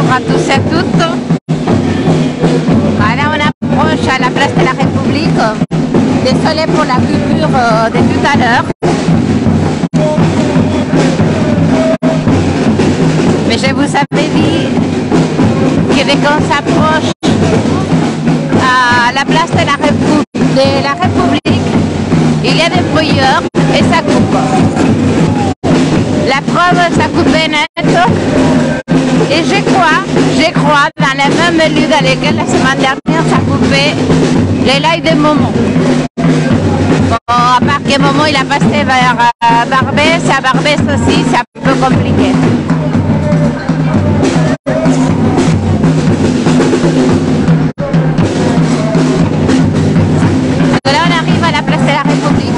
bonjour à tous et à toutes. Voilà, on approche à la place de la République. Désolé pour la coupure de tout à l'heure. Mais je vous avais dit que dès qu'on s'approche à la place de la République, il y a des brouilleurs et ça coupe. La preuve, ça coupait net. Et je crois, dans le même lieu dans lequel la semaine dernière, ça coupait les lives de Momo. Bon, à part que Momo, il a passé vers Barbès, à Barbès aussi, c'est un peu compliqué. Là, on arrive à la place de la République.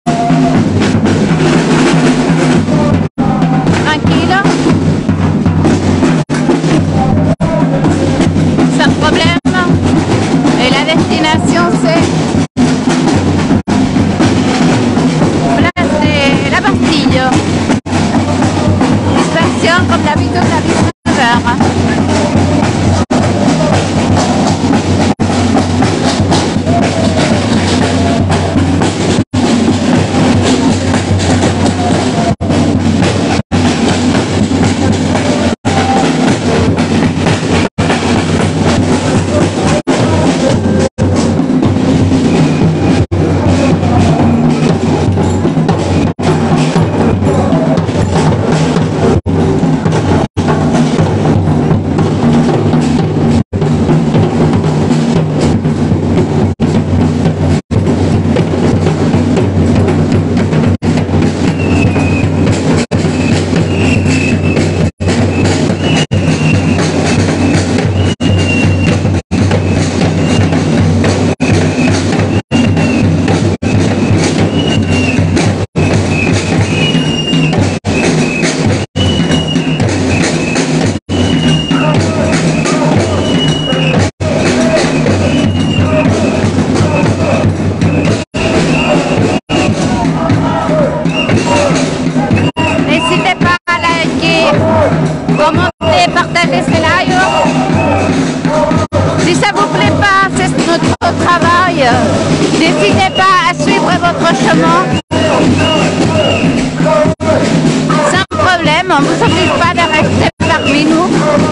Tranquille. Sans problème. Et la destination, c'est place de la Bastille. Dispersion comme d'habitude à 19h. N'hésitez pas à suivre votre chemin. Sans problème, on ne vous oblige pas de rester parmi nous.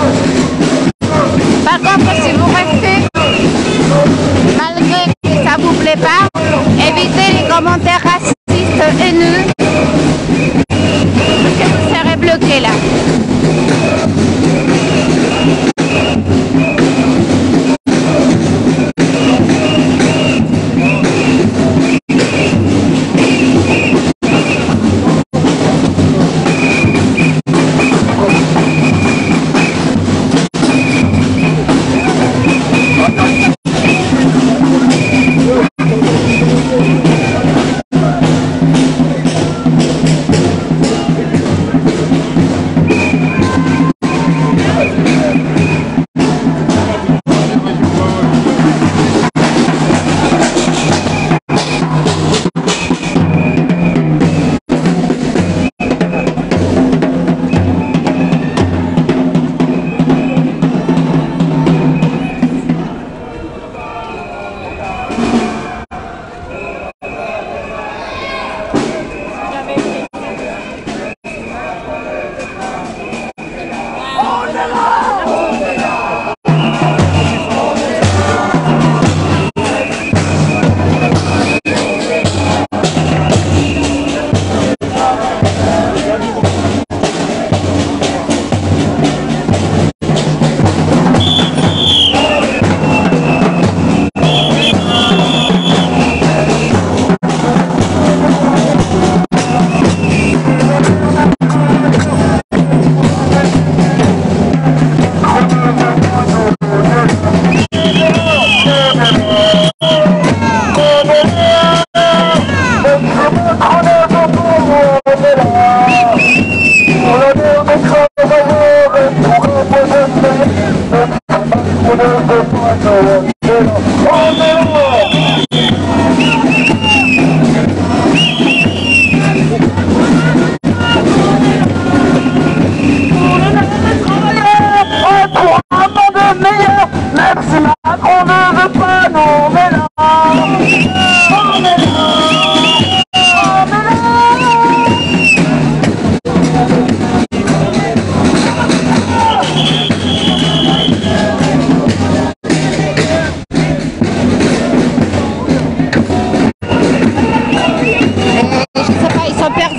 Par contre, si vous restez, malgré que ça ne vous plaît pas, évitez les commentaires racistes haineux, parce que vous serez bloqué là.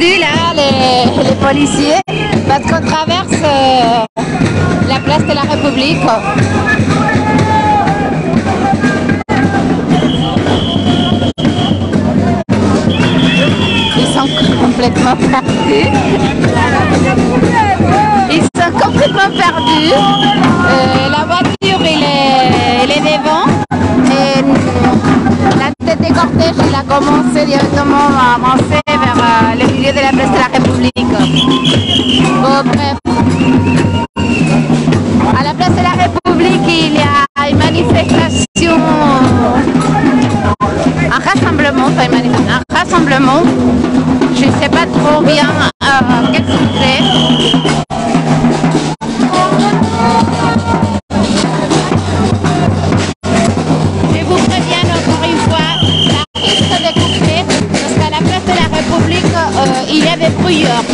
perdus là, les policiers, parce qu'on traverse la place de la République. Ils sont complètement perdus. Ils sont complètement perdus. La voiture, elle est devant. Et la tête des cortèges, il a commencé directement à avancer vers le milieu de la place de la République. Bon, bref. À la place de la République, il y a une manifestation, un rassemblement, pas une manifestation, un rassemblement. Je ne sais pas trop bien qu'est-ce que c'est. Je vous préviens encore une fois, ça risque de couper parce qu'à la place de la République, il y a des brouilleurs.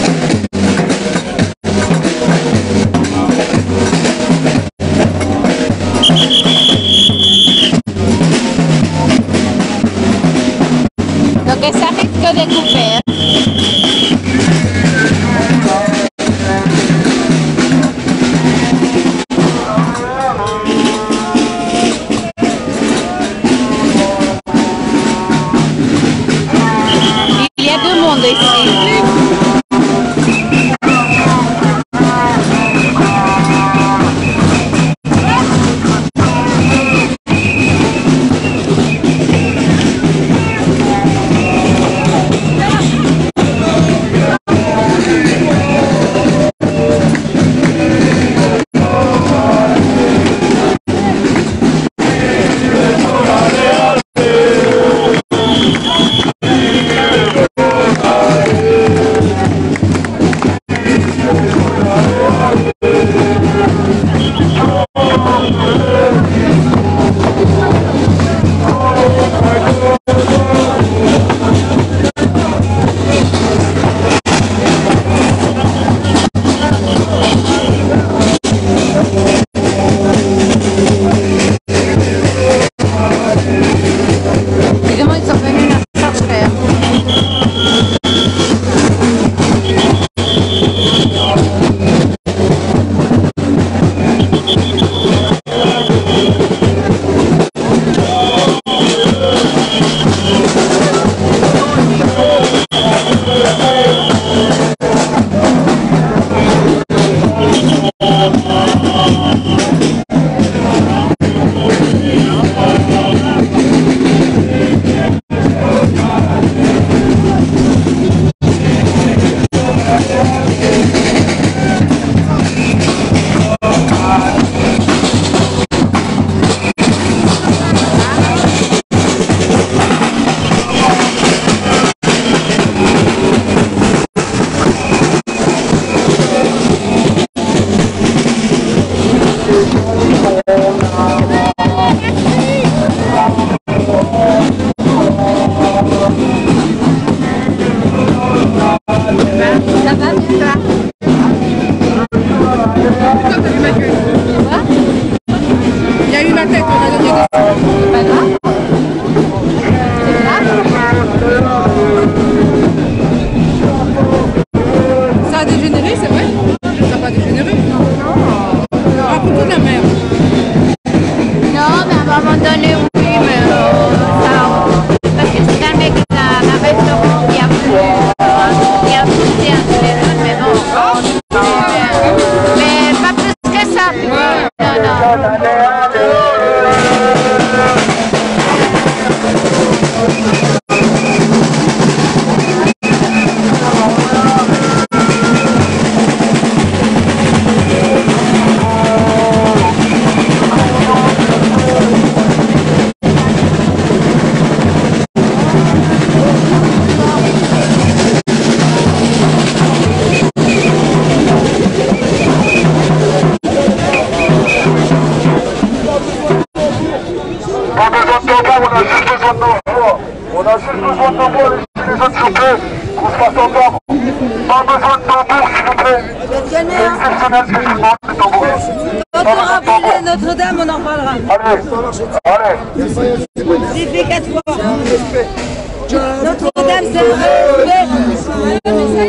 Donc ça risque de couper. Il y a deux mondes ici. Quand on rappelle Notre-Dame, on en parlera. Allez. J'ai fait 4 fois. Notre-Dame, c'est un respect.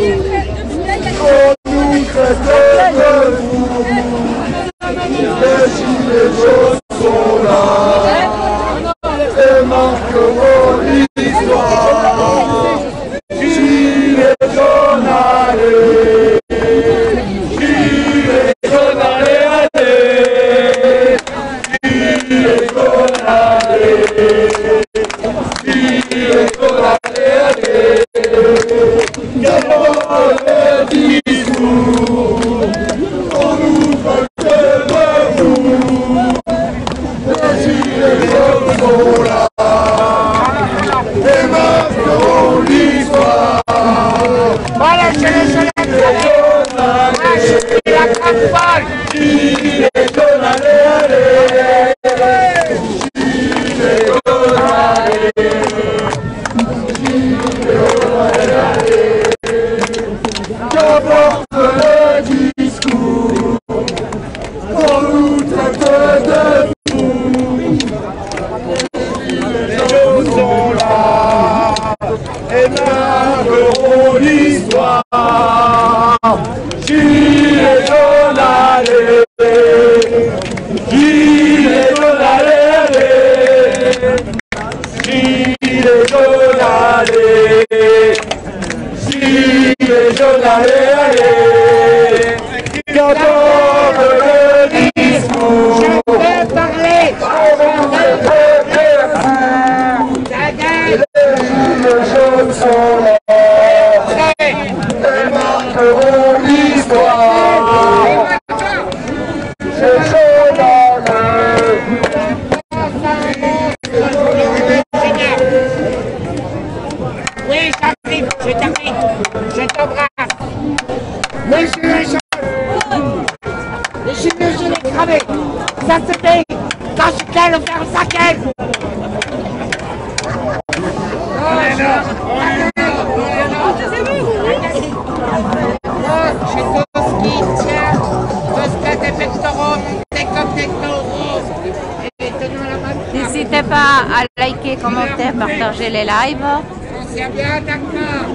chez les jeunes, chez la campagne. Gilets jaunes, allez, allez. Gilets jaunes, allez. Gilets jaunes, allez. Qu'importe le discours, qu'on nous traite de fous. Les jaunes sont là et marqueront l'histoire. Gilets jaunes, allez. Gilets jaunes, allez, allez. Gilets jaunes, allez. Gilets jaunes, allez, allez. Qu'importe le discours. Je peux parler. Les jaunes sont là. Elles marqueront l'histoire. Les jaunes, allez. Oui, j'arrive, je t'arrive, je t'embrasse. Les gilets jaunes, les gilets jaunes cramés, ça se fait, cache-quelle, on fait un saquet. J'ai tout ce qui tient, tout ce des pectoraux, des comme des taureaux, et tenons la main. N'hésitez pas à liker, commenter, partager les lives. C'est bien, d'accord.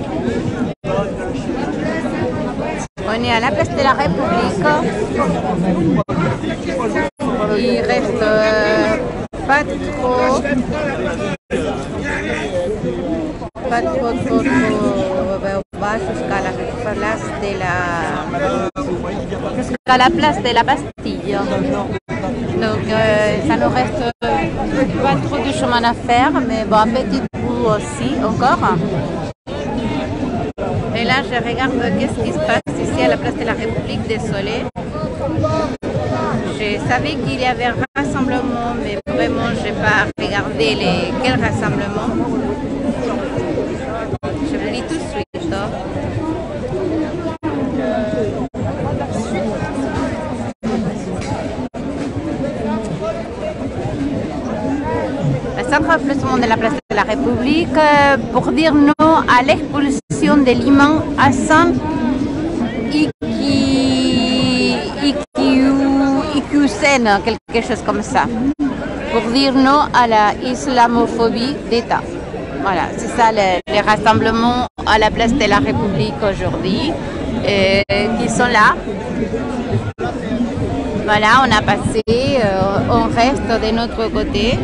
On est à la place de la République. Il reste pas trop on va jusqu'à la place de la Bastille. Donc ça nous reste pas trop de chemin à faire, mais bon, un petit bout aussi encore. Et là, je regarde qu'est-ce qui se passe ici à la place de la République. Désolée. Je savais qu'il y avait un rassemblement, mais vraiment, je n'ai pas regardé quel rassemblement. Je vous dis tout de suite. Le centre plus de la place de la République pour dire non à l'expulsion de l'imam Hassan Iqiyoussen, quelque chose comme ça, pour dire non à la islamophobie d'État. Voilà, c'est ça les rassemblements à la place de la République aujourd'hui, qui sont là. Voilà, on a passé, on reste de notre côté.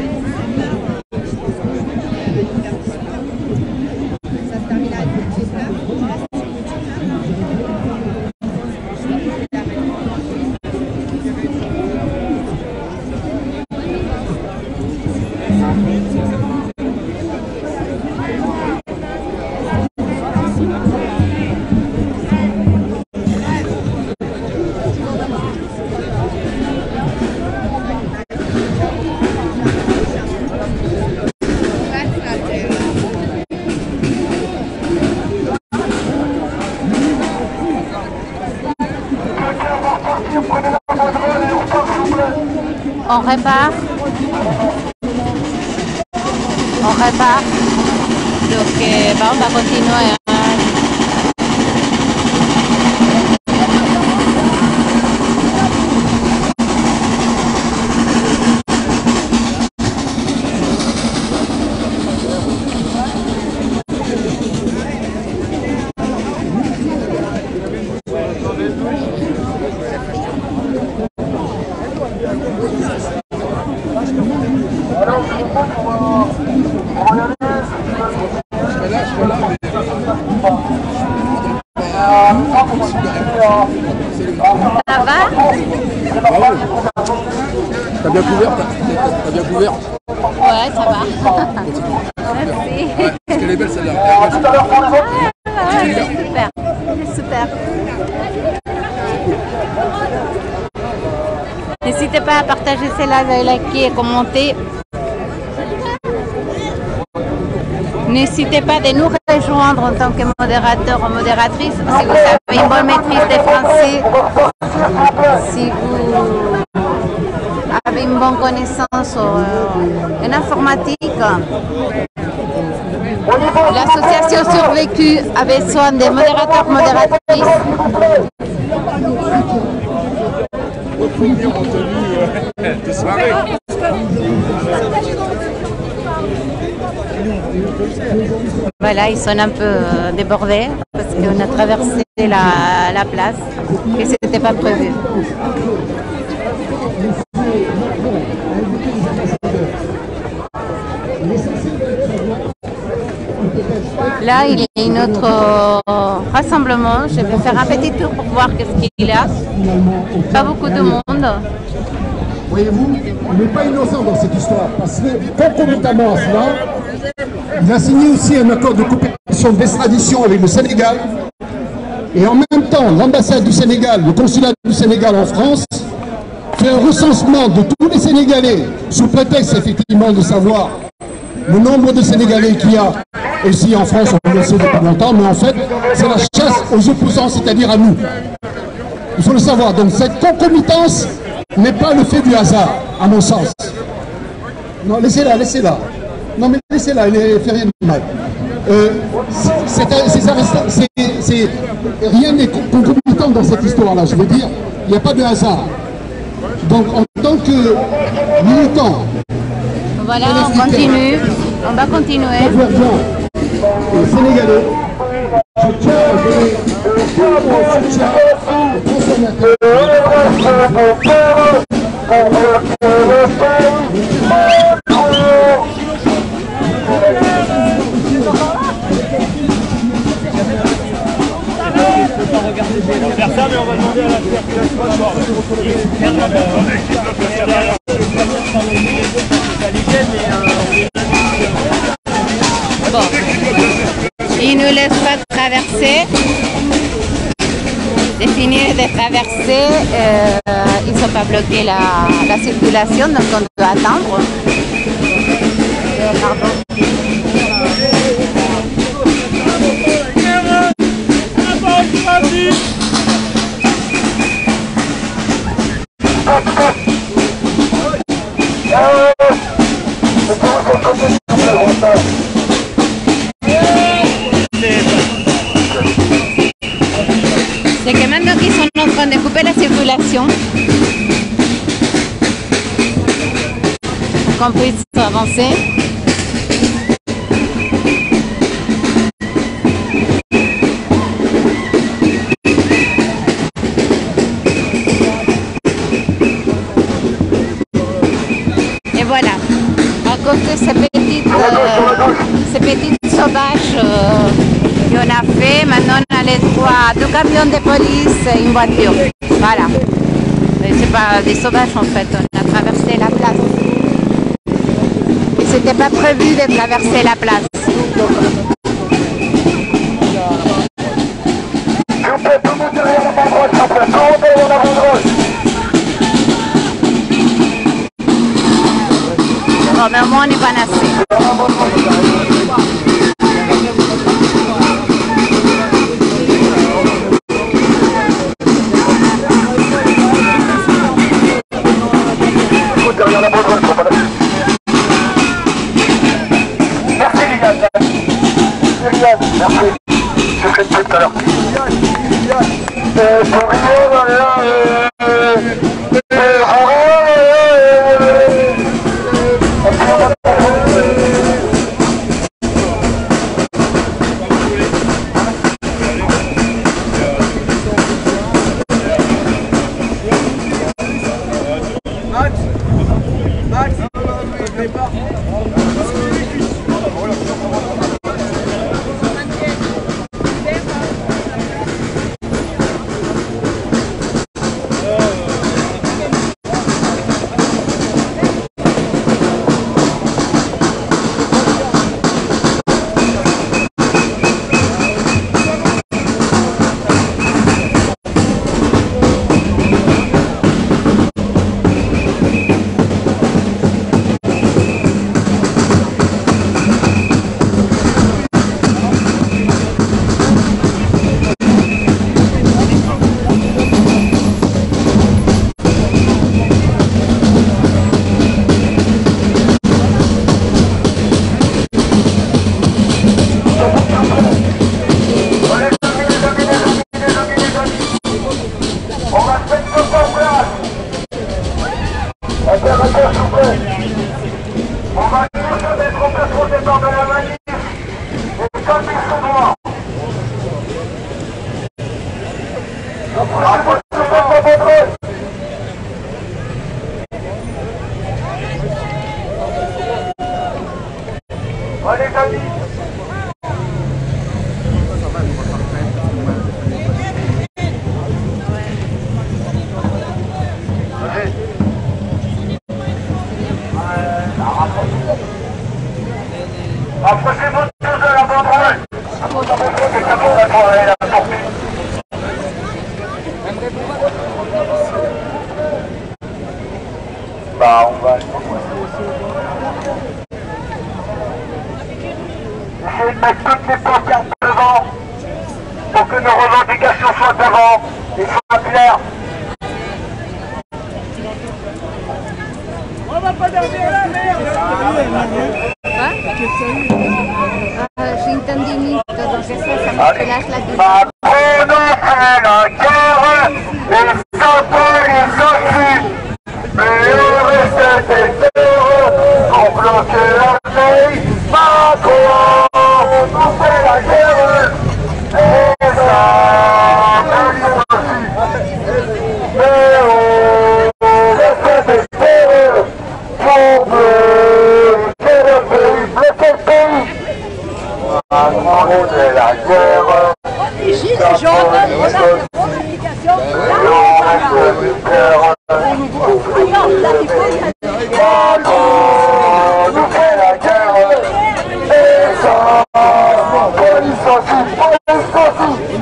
On repart. On repart. Donc, on va continuer. Ça va? T'as bien couvert, t'as bien couvert. Ouais, ça va. Merci. Parce qu'elle est belle celle-là. Ouais, super. Super. N'hésitez pas à partager celle-là, à liker et commenter. N'hésitez pas de nous rejoindre en tant que modérateur ou modératrice si vous avez une bonne maîtrise des français, si vous avez une bonne connaissance en informatique. L'association Survécu a besoin des modérateurs, modératrices. de soirée. Voilà, ils sont un peu débordés parce qu'on a traversé la place et ce n'était pas prévu. Là, il y a un autre rassemblement. Je vais faire un petit tour pour voir qu'est-ce qu'il y a. Pas beaucoup de monde. Voyez-vous, on n'est pas innocent dans cette histoire, parce que concomitamment à cela, il a signé aussi un accord de coopération d'extradition avec le Sénégal, et en même temps, l'ambassade du Sénégal, le consulat du Sénégal en France, fait un recensement de tous les Sénégalais, sous prétexte effectivement de savoir le nombre de Sénégalais qu'il y a aussi en France, on le sait depuis longtemps, mais en fait, c'est la chasse aux opposants, c'est-à-dire à nous. Il faut le savoir, donc cette concomitance n'est pas le fait du hasard, à mon sens. Non, laissez-la, laissez-la. Non, mais laissez-la, elle ne fait rien de mal. Rien n'est concomitant dans cette histoire-là, je veux dire. Il n'y a pas de hasard. Donc, en tant que militant... Voilà, on continue. On va continuer. Sénégalais, je tiens à donner tout mon soutien aux consommateurs. On va faire ça, mais on va demander à la Bon, ils ne nous laissent pas traverser. C'est fini de traverser. Ils n'ont pas bloqué la circulation, donc on doit attendre. Pardon. C'est que maintenant qu'ils sont en train de couper la circulation, pour qu'on puisse avancer. Et voilà, à cause de ces petites sauvages qu'on a fait, maintenant on a les droits à 2 camions de police et une voiture. Voilà. C'est pas des sauvages en fait, on a traversé la place. Et c'était pas prévu de traverser la place. Bon, mais au moins on est pas nassé. Merci Liliane. Merci. Je fais tout à l'heure. Allez, Camille. Approchez-vous tous de la banderole. Quelqu'un pour la soirée, la sortie. Bah, on va... Essayez de mettre toutes les pancartes devant pour que nos revendications soient devant et soient claires. On va pas dormir la merde. J'ai entendu ni todo eso, ça me relâche la douche. Macron a fait la guerre et sans police aussi. Mais on reste des terres pour bloquer la veille. Macron nous fait la guerre et sans police aussi. Mais on reste des terres pour bloquer le pays, bloquer le pays. Macron fait la guerre. Les gilets jaunes, on a des revendications. Regarde, là, il faut y aller. Nous fait la guerre et sans police aussi, police aussi.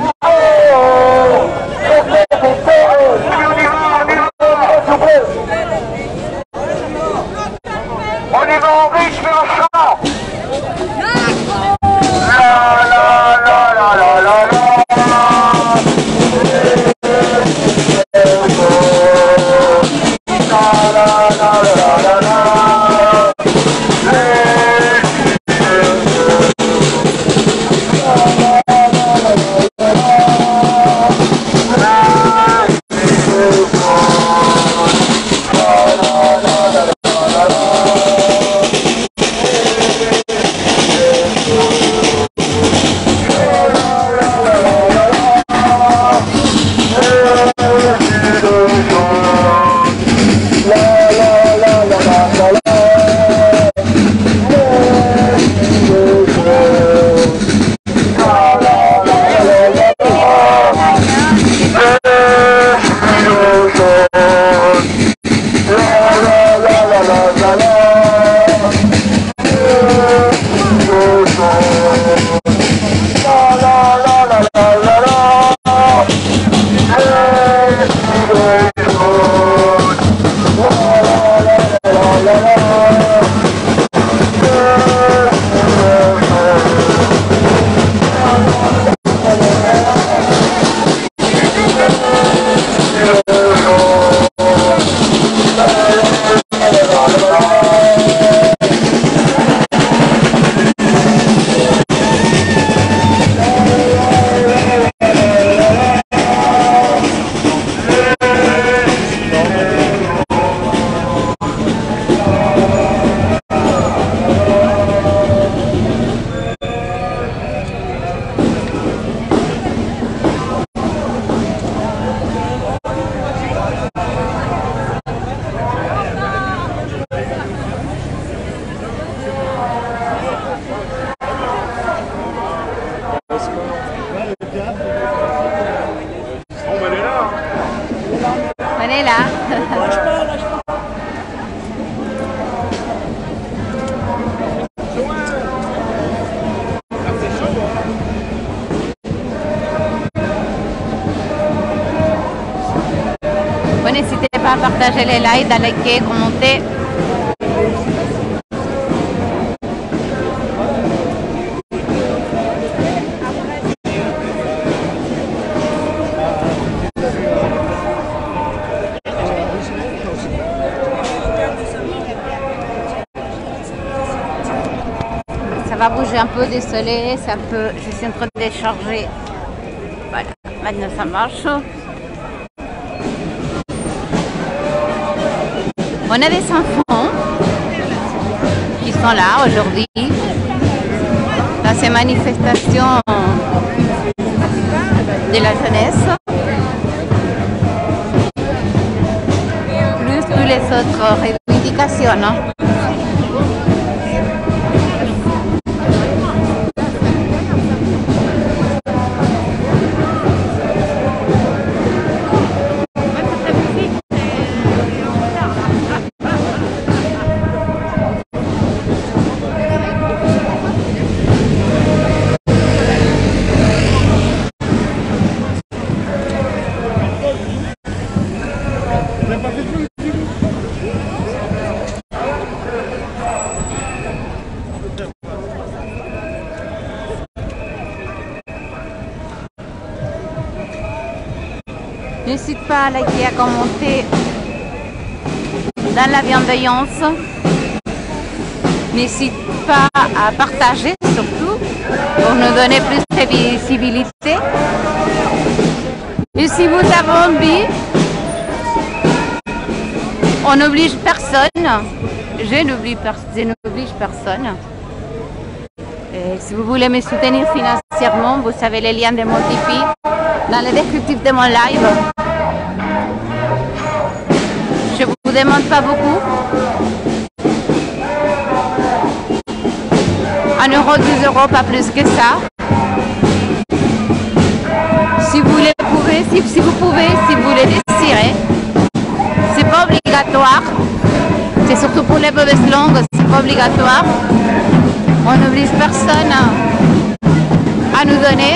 On y va en riche mais en champ. La la la la la la la. On est là. Bon, n'hésitez pas à partager les likes, à liker, commenter. Ça va bouger un peu, désolé, c'est un peu, je suis en train de décharger. Voilà, maintenant ça marche. On a des enfants qui sont là aujourd'hui dans ces manifestations de la jeunesse. les autres revendications, non? N'hésite pas à liker, à commenter dans la bienveillance. N'hésite pas à partager surtout pour nous donner plus de visibilité. Et si vous avez envie, on n'oblige personne. Je n'oblige personne. Et si vous voulez me soutenir financièrement, vous savez les liens de mon Tipeee dans le descriptif de mon live. Je ne vous demande pas beaucoup. 1 euro, 2 euros, pas plus que ça. Si vous le pouvez, si vous le désirez. C'est pas obligatoire. C'est surtout pour les mauvaises langues, c'est pas obligatoire. On n'oblige personne à nous donner.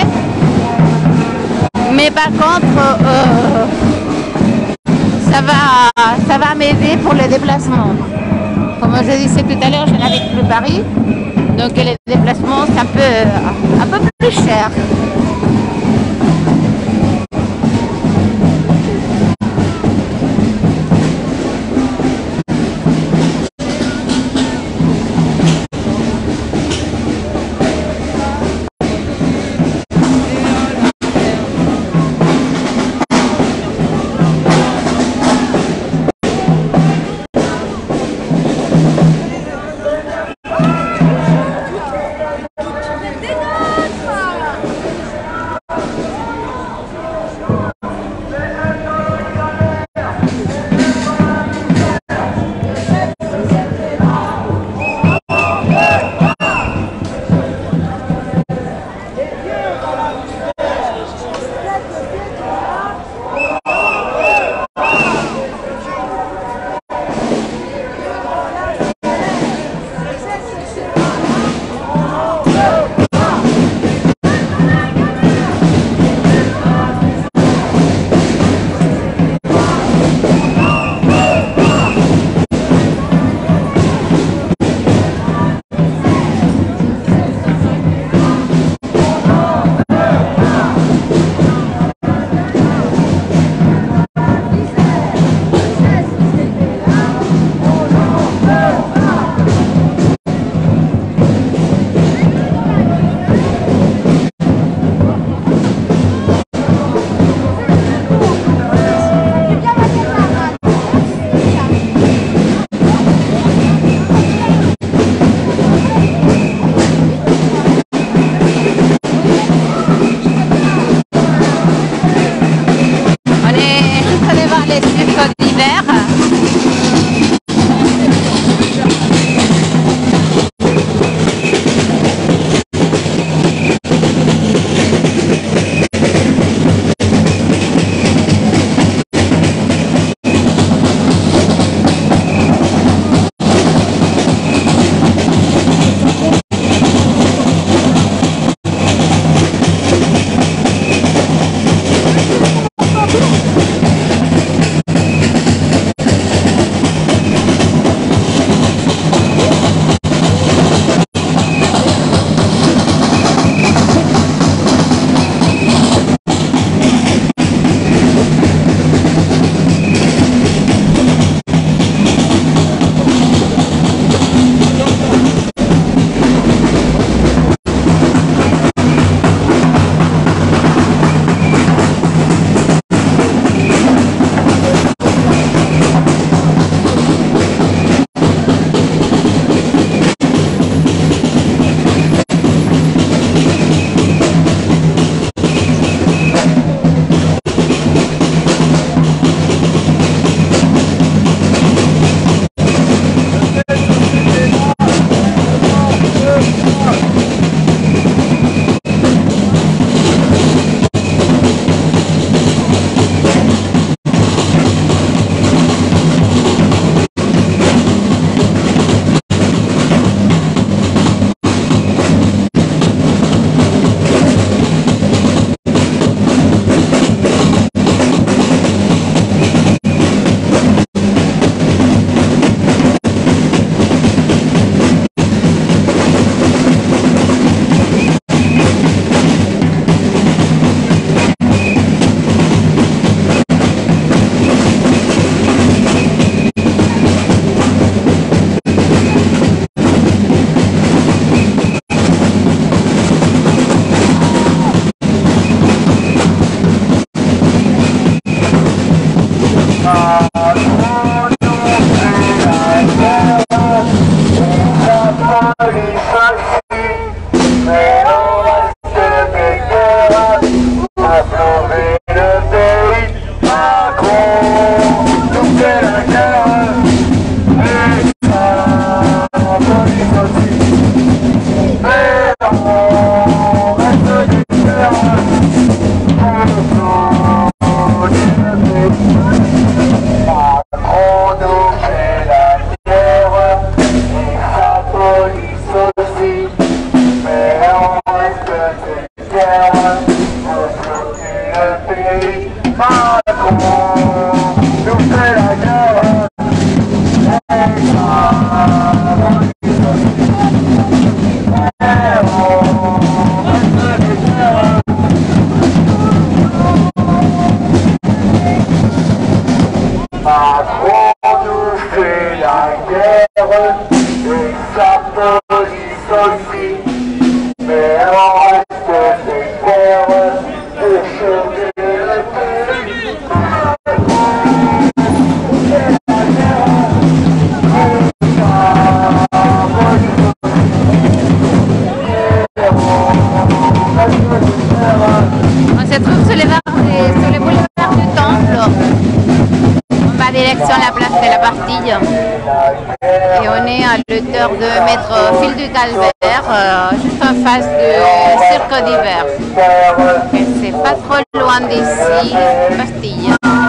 Mais par contre, ça va m'aider pour les déplacements. Comme je disais tout à l'heure, je n'habite plus Paris. Donc les déplacements, c'est un peu plus cher. et sa police aussi. Mais on reste des terres, des cheveux de pays. On se trouve sur le boulevard du Temple. On va direction la place de la Bastille. Et on est à l'auteur de métro Fil du Calvaire, juste en face du Cirque d'hiver. C'est pas trop loin d'ici, Bastille.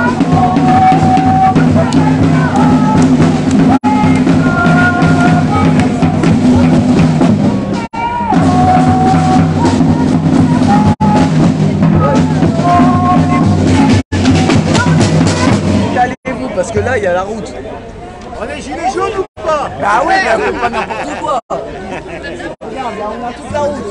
Calez-vous parce que là il y a la route. On est gilets jaunes ou pas? Bah oui, mais on fait pas n'importe quoi. Regarde, là, on a toute la route.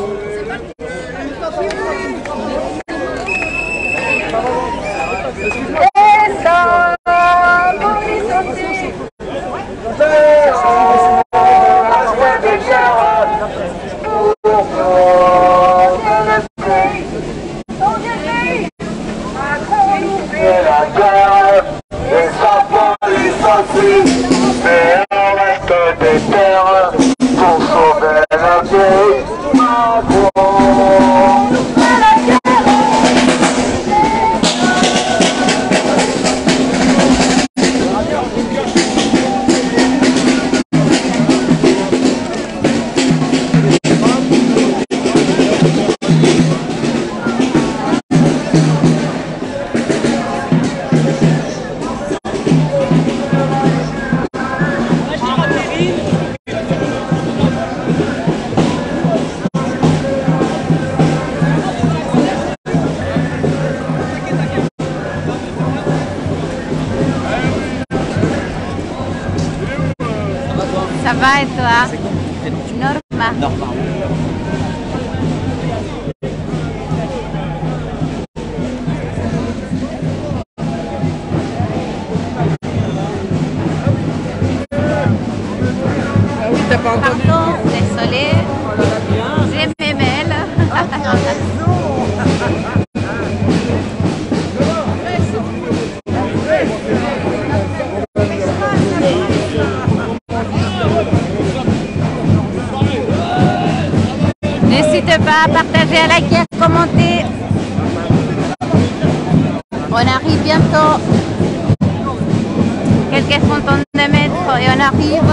Mais on reste des terres pour sauver la vieille Macron. Ça va et toi? Norma. Norma. Ah oui, t'as pas entendu? Pardon, désolé. J'ai mes mails. N'hésitez pas à partager, à liker, à commenter. On arrive bientôt. Quelques centaines de mètres et on arrive.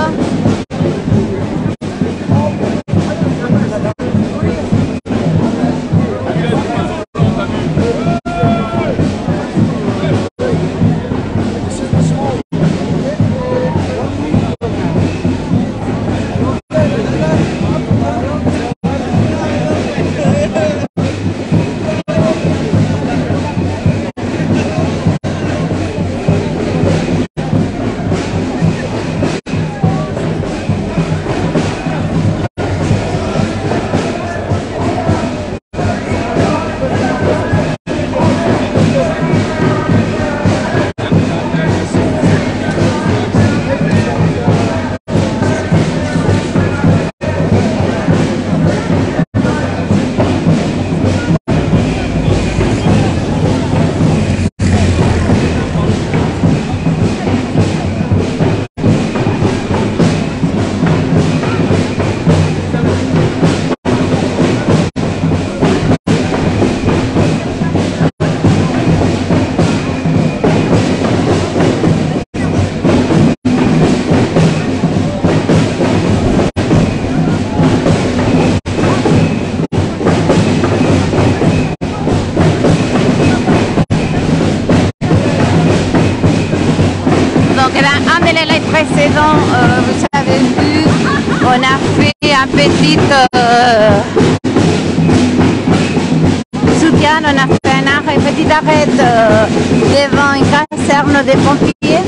précédent, vous avez vu, on a fait un petit soutien, on a fait un petit arrêt devant une caserne des pompiers.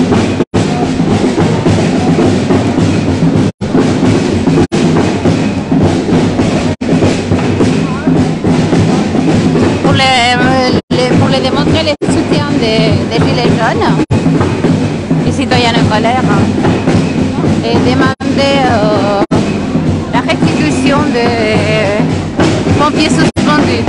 Pour les démontrer les soutiens des gilets jaunes, les citoyens en colère, et demander restitution des pompiers suspendus.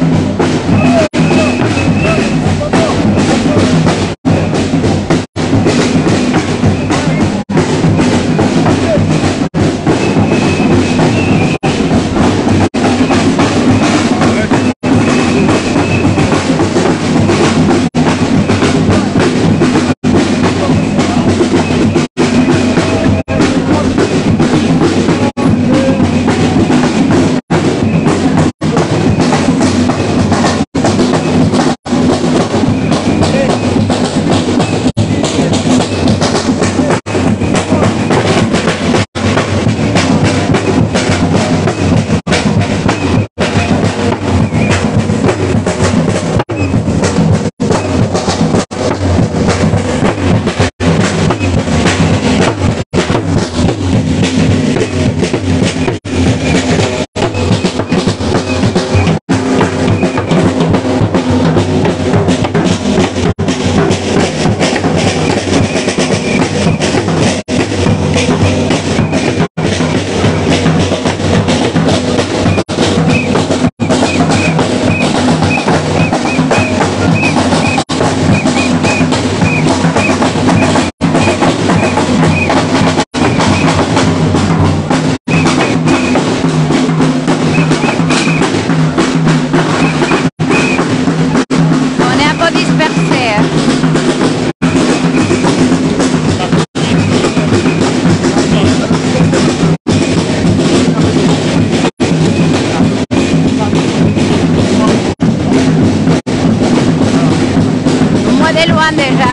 Déjà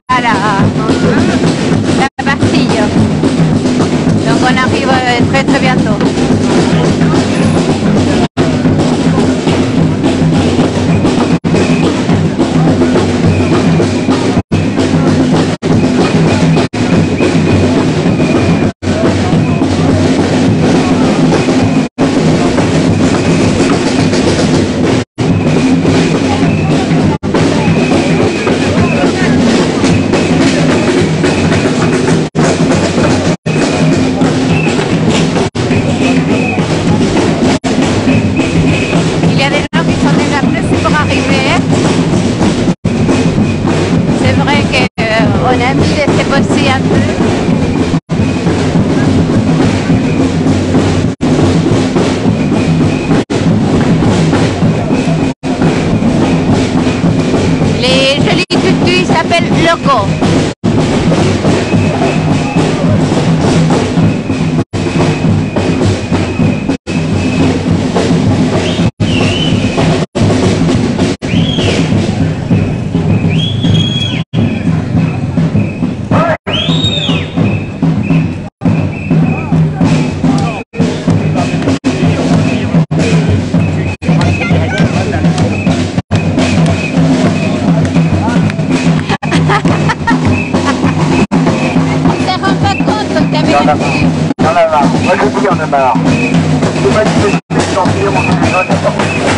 la Bastille. Donc on arrive très très bientôt. Loco. Il y en a marre. Moi je dis il y en a marre. C'est pas difficile de sortir, mon téléphone n'est pas possible.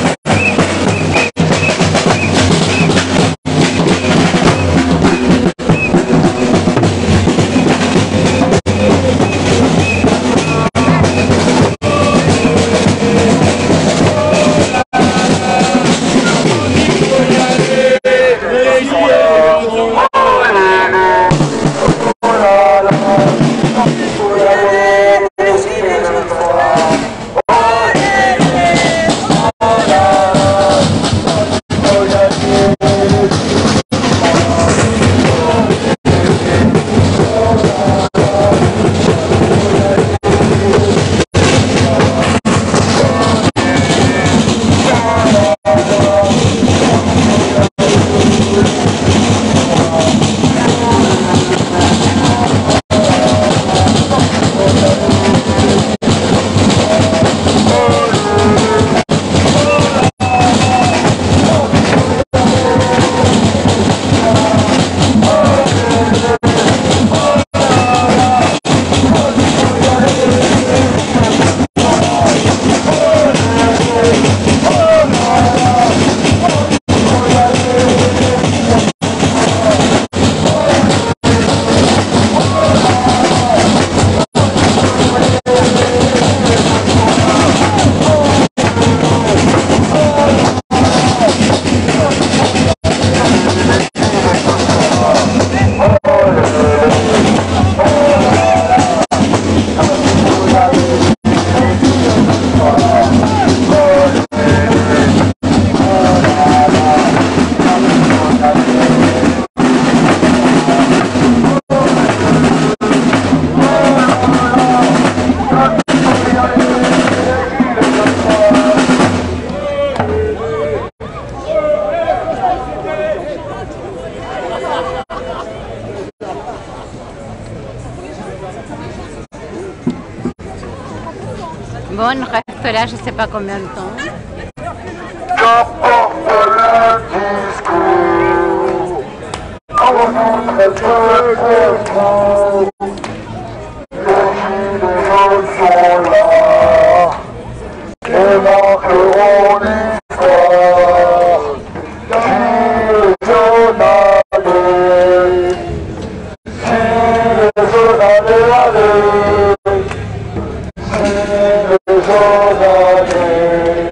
Bon, on reste là, je sais pas combien de temps. Qu'importe le discours, en notre développement, les gilets jaunes sont là, et marqueront l'histoire. Gilets jaunes, allez, gilets jaunes, allez, allez, gilets jaunes, allez.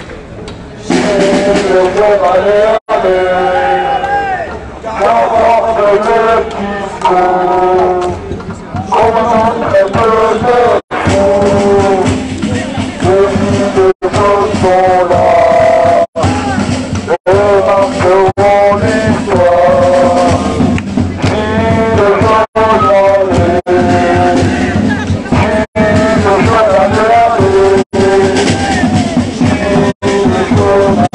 Allez, allez, qu'importe le discours, comme notre développement, les gilets jaunes sont là, et marqueront l'histoire. Gilets jaunes, allez, gilets jaunes, allez, allez, gilets jaunes,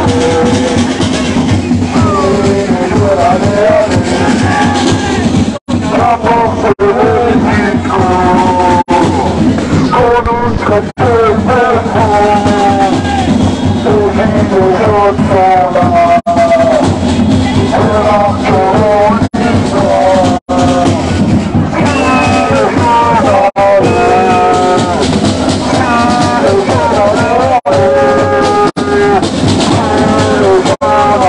n'importe le discours, qu'on nous traite de fous, les gilets jaunes sont là, et marqueront l'histoire. Gilets jaunes, allez, gilets jaunes, allez, allez, gilets jaunes,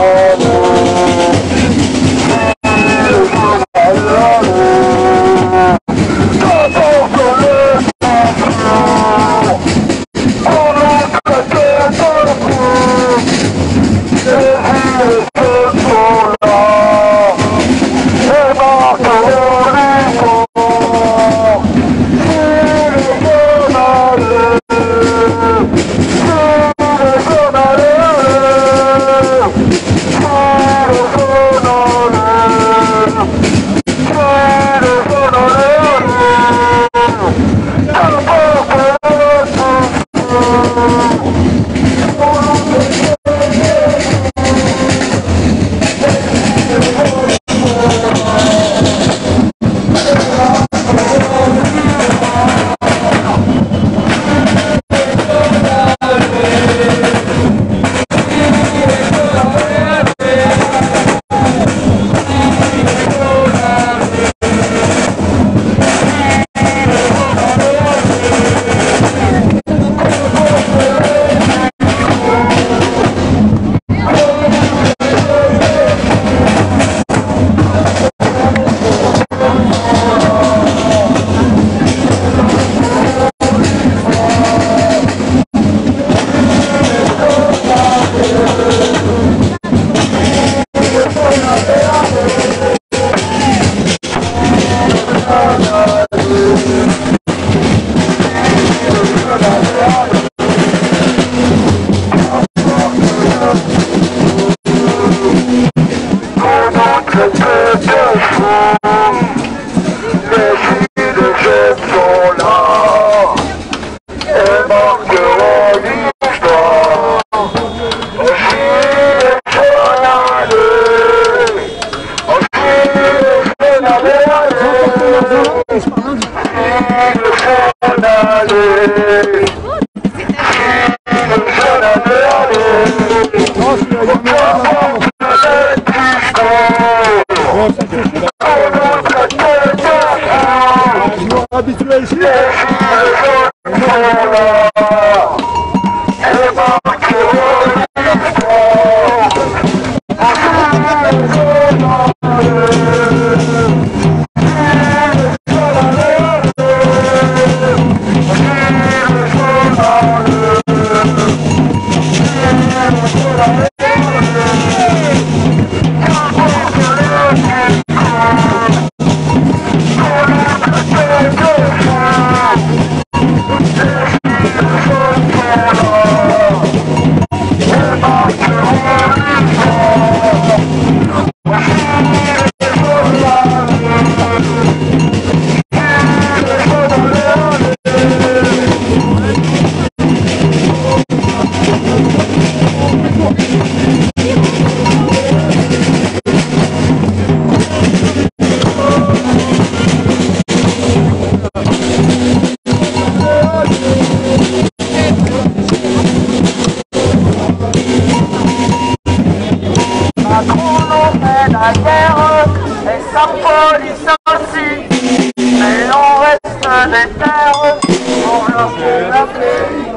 Macron nous fait la guerre et sa police aussi. Mais on reste des terres pour bloquer la paix.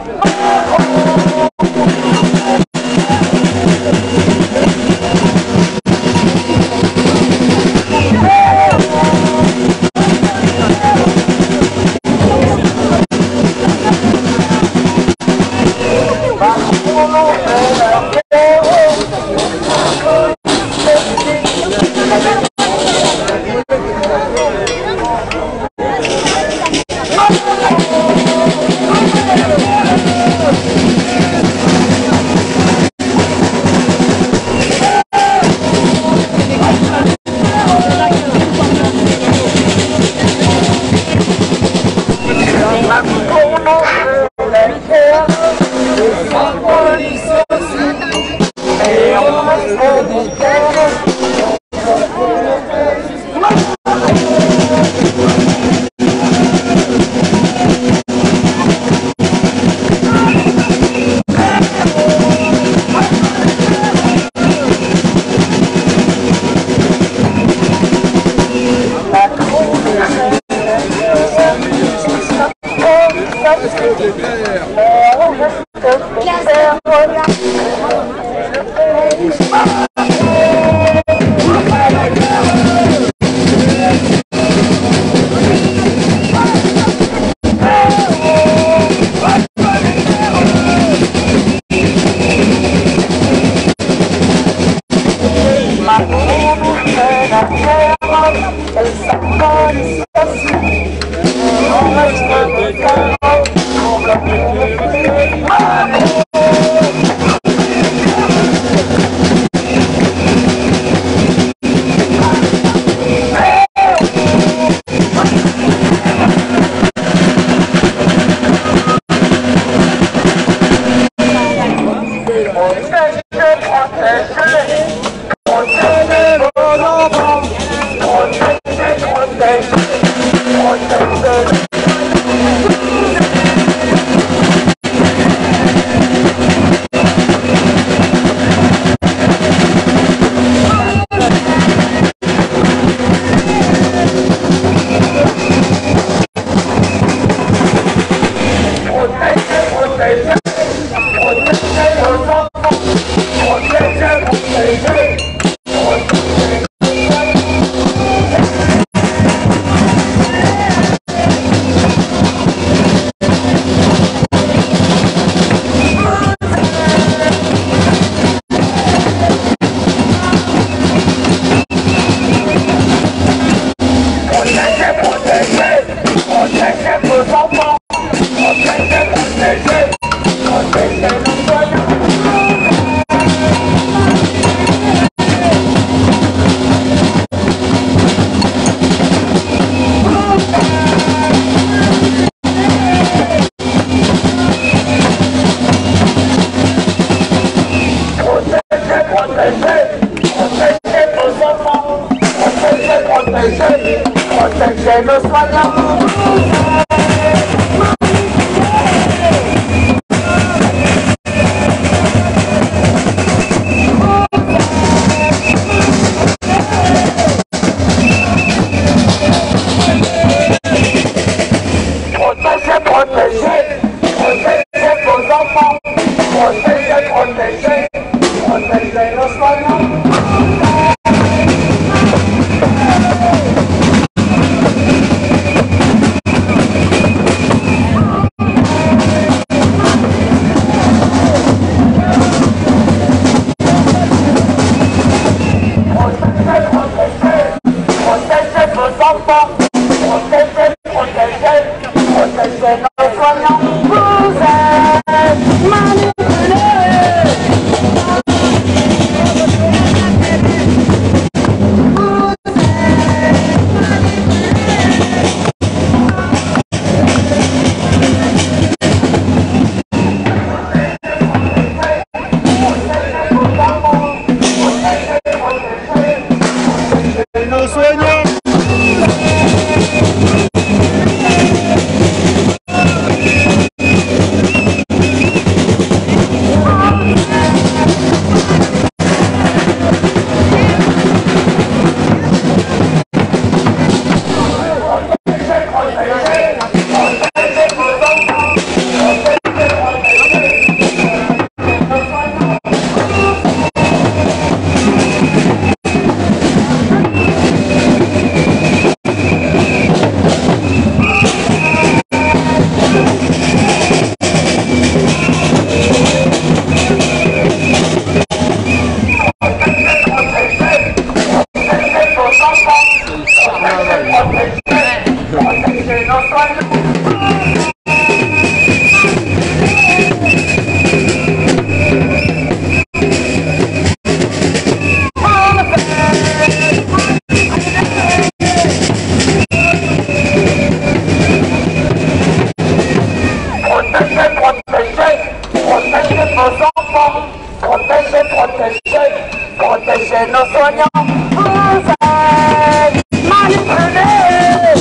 nos soignants, vous êtes manipulés.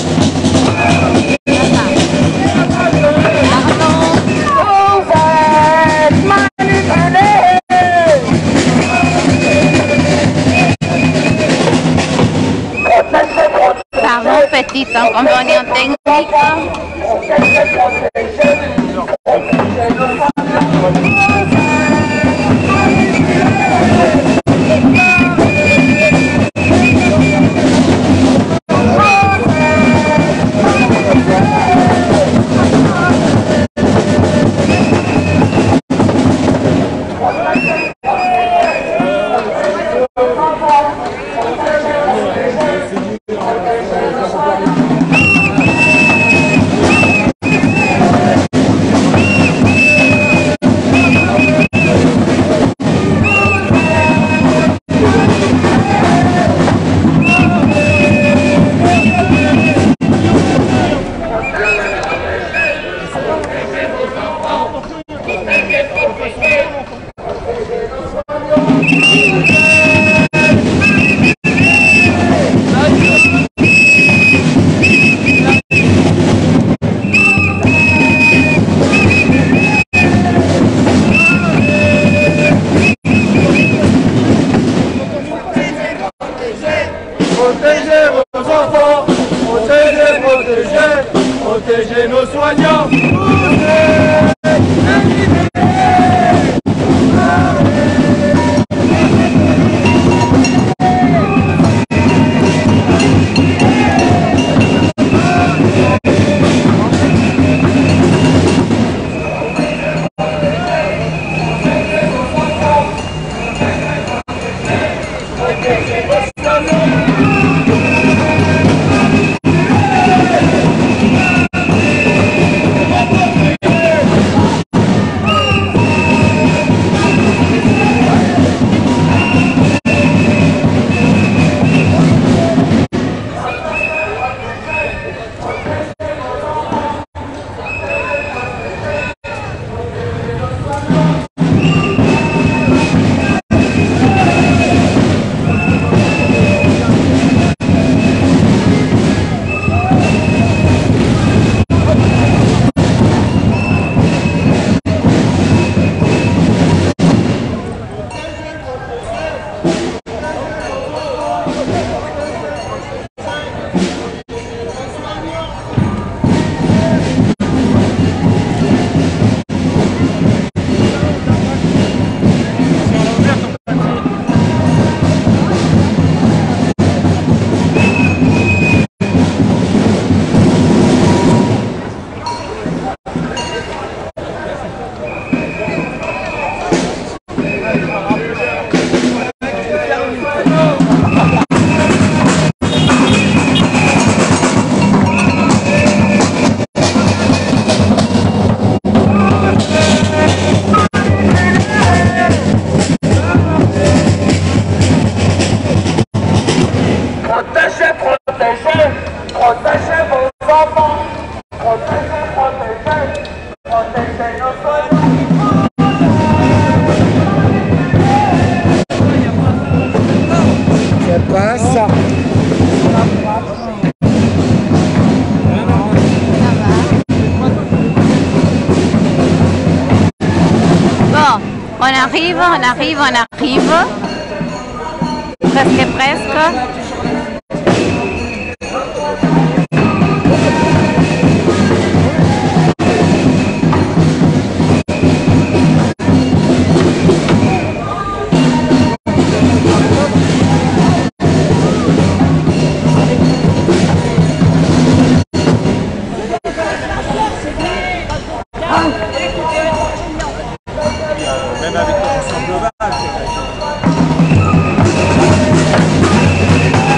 Vous êtes manipulés. Pardon, petit inconvénient technique. Protégez vos enfants, protégez, protégez, protégez nos soignants. Protégez vos enfants, protégez, protégez, protégez nos soignants. C'est pas ça. Bon, on arrive. Presque. Même avec le global.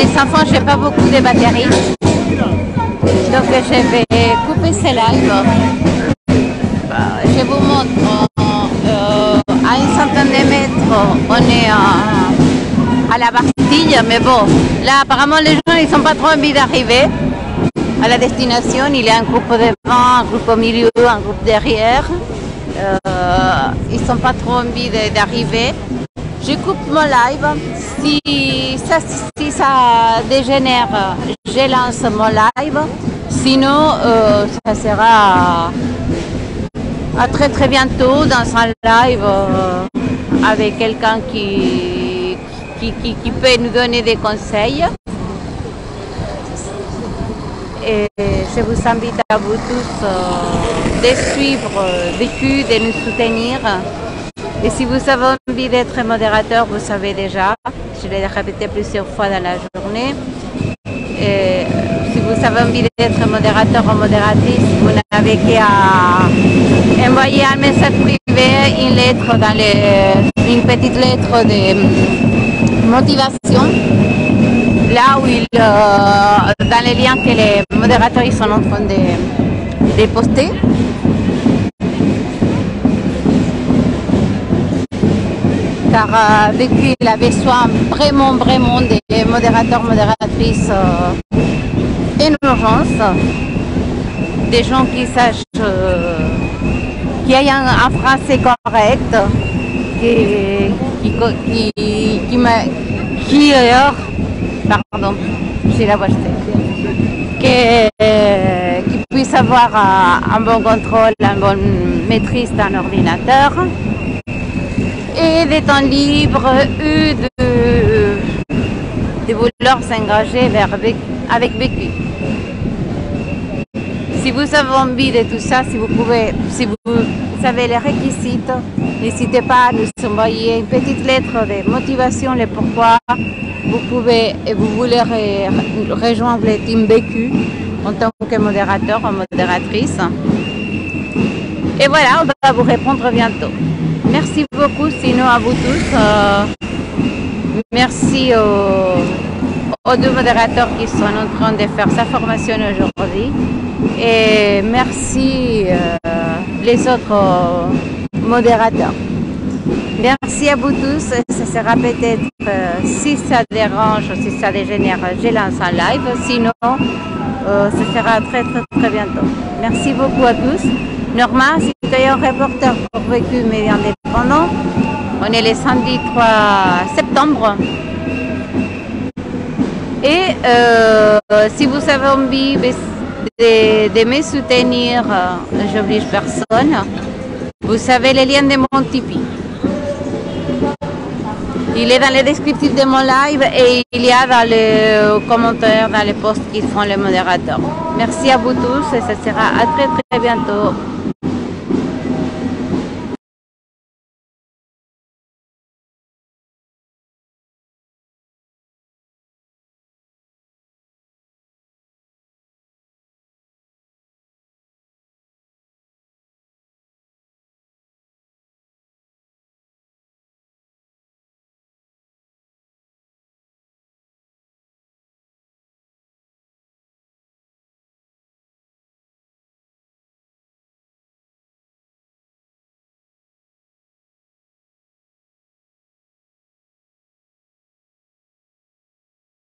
les enfants, j'ai pas beaucoup de batterie. Donc je vais couper ce live. Je vous montre. À une centaine de mètres, on est à la Bastille, mais bon, là apparemment les gens ils sont pas trop envie d'arriver à la destination. Il y a un groupe devant, un groupe au milieu, un groupe derrière. Ils sont pas trop envie d'arriver. Je coupe mon live. Si ça dégénère, je lance mon live. Sinon, ça sera à très très bientôt dans un live avec quelqu'un qui peut nous donner des conseils. Et je vous invite à vous tous de suivre Vécu, de nous soutenir. Et si vous avez envie d'être modérateur, vous savez déjà, je l'ai répété plusieurs fois dans la journée. Et si vous avez envie d'être modérateur ou modératrice, vous n'avez qu'à envoyer un message privé, une lettre une petite lettre de motivation, là où dans les liens que les modérateurs ils sont en train de poster. Car Vécu, il avait besoin vraiment des modérateurs, modératrices en urgence, des gens qui sachent, qui aient un français correct, pardon, j'ai la voix qui puisse avoir un bon contrôle, une bonne maîtrise d'un ordinateur. Et des temps libres de vouloir s'engager avec Vécu. Si vous avez envie de tout ça, si vous avez les réquisites, n'hésitez pas à nous envoyer une petite lettre de motivation, le pourquoi vous voulez rejoindre le team Vécu en tant que modérateur ou modératrice. Et voilà, on va vous répondre bientôt. Merci beaucoup, sinon à vous tous. Merci aux deux modérateurs qui sont en train de faire sa formation aujourd'hui. Et merci les autres modérateurs. Merci à vous tous. Ce sera peut-être, si ça dérange ou si ça dégénère, je lance un live. Sinon, ce sera très bientôt. Merci beaucoup à tous. Norma, citoyen reporter pour Vécu Média Indépendant. On est le samedi 3 septembre. Et si vous avez envie de me soutenir, j'oblige personne. Vous savez le lien de mon Tipeee. Il est dans le descriptif de mon live et il y a dans les commentaires, dans les posts qui font les modérateurs. Merci à vous tous et ce sera à très bientôt.